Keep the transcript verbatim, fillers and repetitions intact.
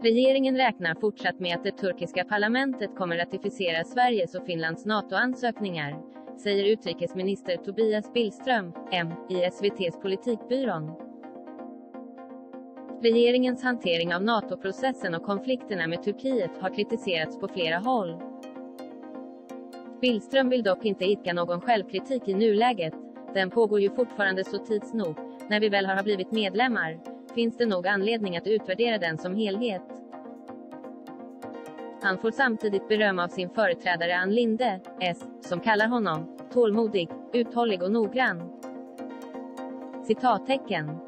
Regeringen räknar fortsatt med att det turkiska parlamentet kommer ratificera Sveriges och Finlands NATO-ansökningar, säger utrikesminister Tobias Billström, M, i S V T:s Politikbyrån. Regeringens hantering av NATO-processen och konflikterna med Turkiet har kritiserats på flera håll. Billström vill dock inte idka någon självkritik i nuläget. Den pågår ju fortfarande, så tids nog, när vi väl har blivit medlemmar, finns det nog anledning att utvärdera den som helhet. Han får samtidigt beröm av sin företrädare Ann Linde, S, som kallar honom tålmodig, uthållig och noggrann. Citattecken.